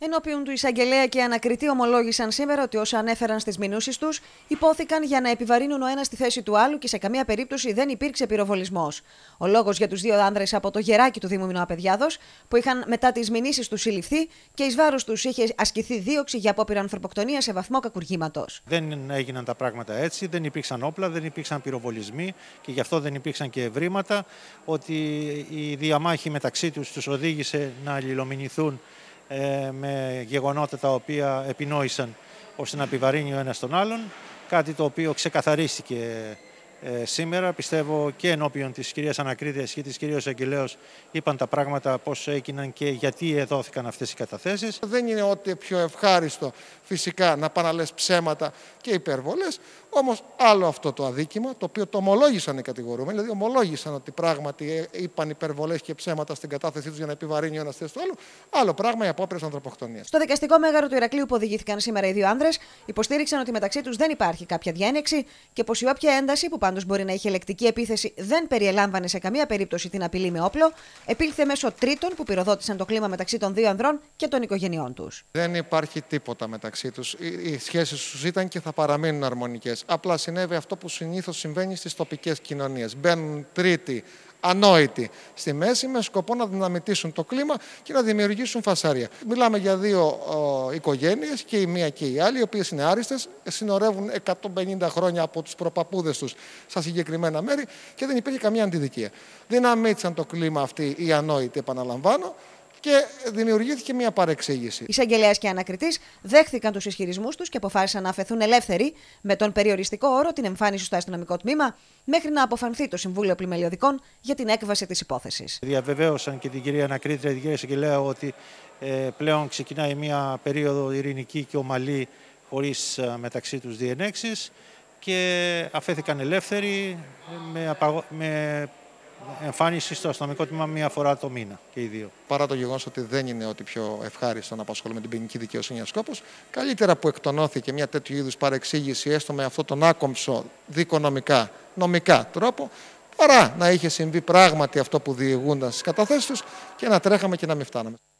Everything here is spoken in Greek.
Ενώπιον του εισαγγελέα και ανακριτή ομολόγησαν σήμερα ότι όσα ανέφεραν στις μηνύσεις τους υπόθηκαν για να επιβαρύνουν ο ένας στη θέση του άλλου και σε καμία περίπτωση δεν υπήρξε πυροβολισμός. Ο λόγος για τους δύο άνδρες από το Γεράκι του Δήμου Μινωαπαιδιάδος, που είχαν μετά τις μηνύσεις τους συλληφθεί και εις βάρος τους είχε ασκηθεί δίωξη για απόπειρα ανθρωποκτονία σε βαθμό κακουργήματος. Δεν έγιναν τα πράγματα έτσι, δεν υπήρξαν όπλα, δεν υπήρξαν πυροβολισμοί και γι' αυτό δεν υπήρξαν και ευρήματα. Ότι η διαμάχη μεταξύ τους οδήγησε να αλληλομηνηθούν με γεγονότα τα οποία επινόησαν ώστε να επιβαρύνει ο ένας τον άλλον, κάτι το οποίο ξεκαθαρίστηκε σήμερα. Πιστεύω και ενώπιον της κυρίας Ανακρίτριας και της κυρίας Αγγελέως είπαν τα πράγματα πώς έγιναν και γιατί δόθηκαν αυτές οι καταθέσεις. Δεν είναι ό,τι πιο ευχάριστο φυσικά να πάνε να λες ψέματα και υπερβολές, όμως άλλο αυτό το αδίκημα, το οποίο το ομολόγησαν οι κατηγορούμενοι, δηλαδή ομολόγησαν ότι πράγματι είπαν υπερβολές και ψέματα στην κατάθεσή τους για να επιβαρύνει ο ένας θέση του άλλου, άλλο πράγμα οι απόπειρες ανθρωποκτονίας. Στο δικαστικό μέγαρο του Ηρακλείου που οδηγήθηκαν σήμερα οι δύο άνδρες, υποστήριξαν ότι μεταξύ τους δεν υπάρχει κάποια διένεξη και πως η όποια ένταση, που πάντως μπορεί να είχε λεκτική επίθεση, δεν περιελάμβανε σε καμία περίπτωση την απειλή με όπλο, επήλθε μέσω τρίτων που πυροδότησαν το κλίμα μεταξύ των δύο ανδρών και των οικογενειών τους. Δεν υπάρχει τίποτα μεταξύ τους. Οι σχέσεις τους ήταν και θα παραμείνουν αρμονικές. Απλά συνέβη αυτό που συνήθως συμβαίνει στις τοπικές κοινωνίες. Μπαίνουν τρίτοι, ανόητοι στη μέση με σκοπό να δυναμητήσουν το κλίμα και να δημιουργήσουν φασαρία. Μιλάμε για δύο οικογένειες, και η μία και η άλλη, οι οποίες είναι άριστες, συνορεύουν 150 χρόνια από τους προπαππούδες τους στα συγκεκριμένα μέρη και δεν υπήρχε καμία αντιδικία. Δυναμίτησαν το κλίμα αυτοί οι ανόητοι, επαναλαμβάνω, και δημιουργήθηκε μια παρεξήγηση. Εισαγγελέας και ανακριτής δέχθηκαν τους ισχυρισμούς τους και αποφάσισαν να αφαιθούν ελεύθεροι με τον περιοριστικό όρο την εμφάνιση στο αστυνομικό τμήμα μέχρι να αποφανθεί το Συμβούλιο Πλημελιωδικών για την έκβαση της υπόθεσης. Διαβεβαίωσαν και την κυρία Ανακρίτρια, την κυρία Εισαγγελέα, ότι πλέον ξεκινάει μια περίοδο ειρηνική και ομαλή, χωρίς μεταξύ τους διενέξεις, και αφέθηκαν ελεύθεροι με εμφάνιση στο αστυνομικό τμήμα μία φορά το μήνα και οι δύο. Παρά το γεγονός ότι δεν είναι ό,τι πιο ευχάριστο να απασχολούμε την ποινική δικαιοσύνη ως σκόπος, καλύτερα που εκτονώθηκε μια τέτοιου είδους παρεξήγηση, έστω με αυτόν τον άκομψο δικονομικά, νομικά τρόπο, παρά να είχε συμβεί πράγματι αυτό που διηγούνταν στις καταθέσεις τους και να τρέχαμε και να μην φτάναμε.